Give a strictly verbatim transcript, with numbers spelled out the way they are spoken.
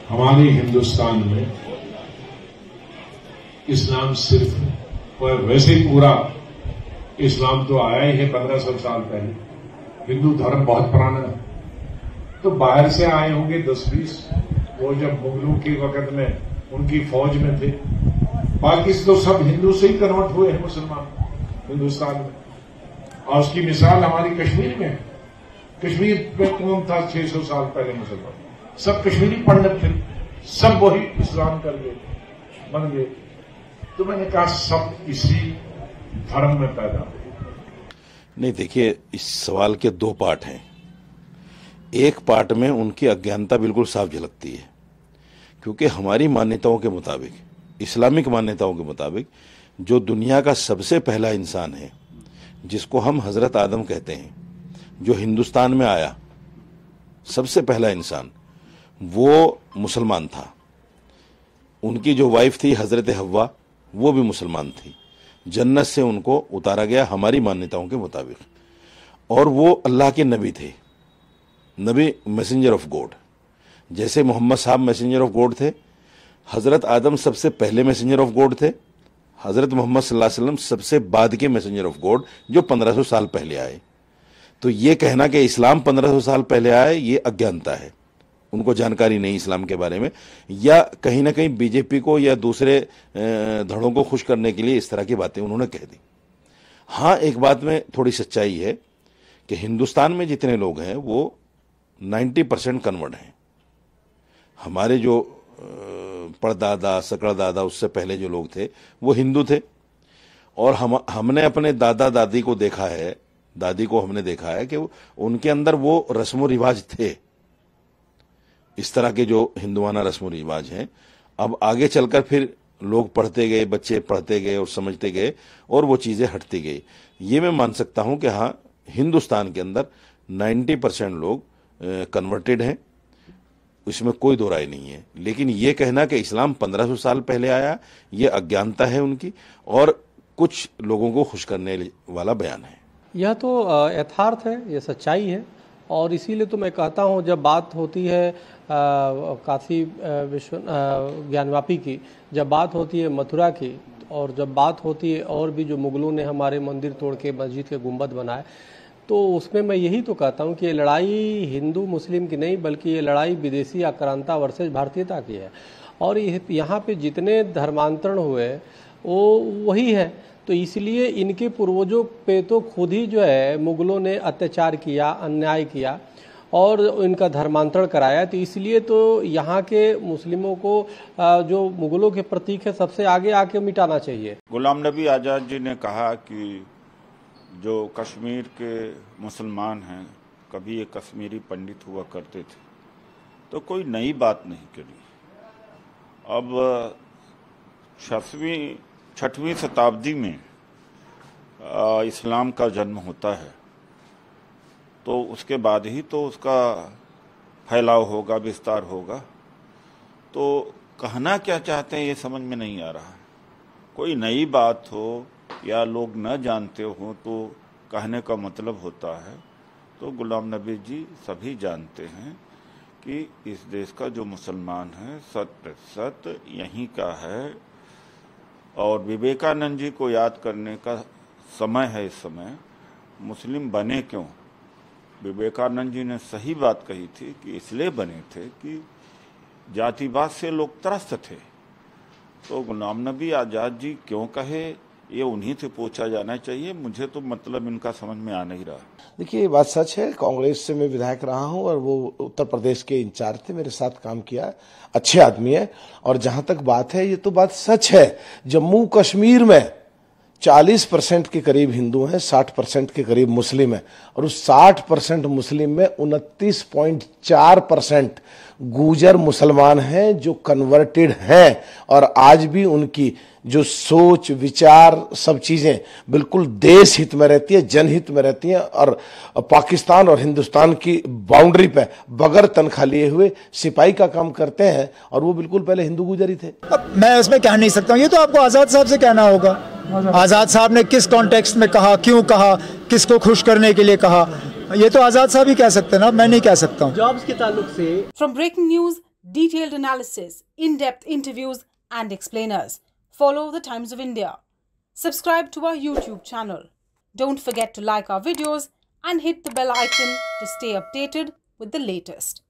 हमारे हिंदुस्तान में इस्लाम सिर्फ और वैसे ही पूरा इस्लाम तो आया ही है पंद्रह सौ साल पहले। हिंदू धर्म बहुत पुराना है, तो बाहर से आए होंगे दस बीस, वो जब मुगलों के वक्त में उनकी फौज में थे। बाकी तो सब हिंदू से ही कन्वर्ट हुए हैं मुसलमान हिंदुस्तान में। और उसकी मिसाल हमारी कश्मीर में, कश्मीर में कौन था छह सौ साल पहले मुसलमान? सब कश्मीरी पंडित थे, सब वही इस्लाम कर गए, बन गए। तो मैंने कहा सब इसी धर्म में पैदा हुए। नहीं, देखिए, इस सवाल के दो पार्ट हैं। एक पार्ट में उनकी अज्ञानता बिल्कुल साफ झलकती है, क्योंकि हमारी मान्यताओं के मुताबिक, इस्लामिक मान्यताओं के मुताबिक, जो दुनिया का सबसे पहला इंसान है, जिसको हम हजरत आदम कहते हैं, जो हिंदुस्तान में आया, सबसे पहला इंसान, वो मुसलमान था। उनकी जो वाइफ थी हजरत हव्वा, वो भी मुसलमान थी। जन्नत से उनको उतारा गया हमारी मान्यताओं के मुताबिक, और वो अल्लाह के नबी थे, नबी, मैसेंजर ऑफ गॉड। जैसे मोहम्मद साहब मैसेंजर ऑफ गॉड थे, हजरत आदम सबसे पहले मैसेंजर ऑफ गॉड थे, हजरत मोहम्मद सल्लल्लाहु अलैहि वसल्लम सबसे बाद के मैसेंजर ऑफ गॉड, जो पंद्रह सौ साल पहले आए। तो ये कहना कि इस्लाम पंद्रह सौ साल पहले आए, ये अज्ञानता है। उनको जानकारी नहीं इस्लाम के बारे में, या कहीं ना कहीं बीजेपी को या दूसरे धड़ों को खुश करने के लिए इस तरह की बातें उन्होंने कह दी। हाँ, एक बात में थोड़ी सच्चाई है कि हिंदुस्तान में जितने लोग हैं वो नब्बे परसेंट कन्वर्ट हैं। हमारे जो परदादा, सकड़दादा, उससे पहले जो लोग थे वो हिंदू थे, और हम हमने अपने दादा दादी को देखा है, दादी को हमने देखा है कि उनके अंदर वो रस्म रिवाज थे, इस तरह के जो हिंदुआना रस्म रिवाज हैं। अब आगे चलकर फिर लोग पढ़ते गए, बच्चे पढ़ते गए और समझते गए, और वो चीज़ें हटती गई। ये मैं मान सकता हूं कि हाँ, हिंदुस्तान के अंदर नब्बे परसेंट लोग कन्वर्टेड हैं, इसमें कोई दो राय नहीं है। लेकिन ये कहना कि इस्लाम पंद्रह सौ साल पहले आया, ये अज्ञानता है उनकी, और कुछ लोगों को खुश करने वाला बयान है। यह तो यथार्थ है, यह सच्चाई है, और इसीलिए तो मैं कहता हूँ, जब बात होती है काशी विश्व ज्ञानवापी की, जब बात होती है मथुरा की, और जब बात होती है और भी जो मुगलों ने हमारे मंदिर तोड़ के मस्जिद के गुंबद बनाए, तो उसमें मैं यही तो कहता हूँ कि ये लड़ाई हिंदू मुस्लिम की नहीं, बल्कि ये लड़ाई विदेशी आक्रांता वर्सेस भारतीयता की है। और यहाँ पे जितने धर्मांतरण हुए वो वही है। तो इसलिए इनके पूर्वजों पे तो खुद ही जो है मुगलों ने अत्याचार किया, अन्याय किया, और इनका धर्मांतरण कराया। तो इसलिए तो यहाँ के मुस्लिमों को जो मुगलों के प्रतीक है, सबसे आगे आके मिटाना चाहिए। गुलाम नबी आज़ाद जी ने कहा कि जो कश्मीर के मुसलमान हैं, कभी ये कश्मीरी पंडित हुआ करते थे, तो कोई नई बात नहीं करी। अब छठवीं छठवीं शताब्दी में आ, इस्लाम का जन्म होता है, तो उसके बाद ही तो उसका फैलाव होगा, विस्तार होगा। तो कहना क्या चाहते हैं ये समझ में नहीं आ रहा है। कोई नई बात हो या लोग न जानते हो तो कहने का मतलब होता है। तो गुलाम नबी जी सभी जानते हैं कि इस देश का जो मुसलमान है शत प्रतिशत यहीं का है, और विवेकानंद जी को याद करने का समय है इस समय। मुस्लिम बने क्यों? विवेकानंद जी ने सही बात कही थी कि इसलिए बने थे कि जातिवाद से लोग त्रस्त थे। तो गुलाम नबी आज़ाद जी क्यों कहे, ये उन्हीं से पूछा जाना चाहिए। मुझे तो मतलब इनका समझ में आ नहीं रहा। देखिए, ये बात सच है, कांग्रेस से मैं विधायक रहा हूं, और वो उत्तर प्रदेश के इंचार्ज थे, मेरे साथ काम किया, अच्छे आदमी है। और जहां तक बात है, ये तो बात सच है, जम्मू कश्मीर में चालीस परसेंट के करीब हिंदू हैं, साठ परसेंट के करीब मुस्लिम हैं, और उस साठ परसेंट मुस्लिम में उनतीस पॉइंट चार परसेंट गुजर मुसलमान हैं जो कन्वर्टेड हैं। और आज भी उनकी जो सोच, विचार, सब चीजें बिल्कुल देश हित में रहती है, जनहित में रहती हैं, और पाकिस्तान और हिंदुस्तान की बाउंड्री पे बगैर तनख्वाह लिए हुए सिपाही का काम करते हैं, और वो बिल्कुल पहले हिंदू गुजर ही थे। अब मैं उसमें कह नहीं सकता हूँ, ये तो आपको आजाद साहब से कहना होगा। आजाद साहब ने किस कॉन्टेक्स्ट में कहा, क्यों कहा, किसको खुश करने के लिए कहा, ये तो आजाद साहब ही कह सकते हैं ना, मैं नहीं कह सकता हूँ। जॉब्स के ताल्लुक से। From breaking news detailed analysis, in-depth interviews and explainers. Follow the Times of India. Subscribe to our YouTube channel. Don't forget to like our videos and hit the bell icon to stay updated with the latest.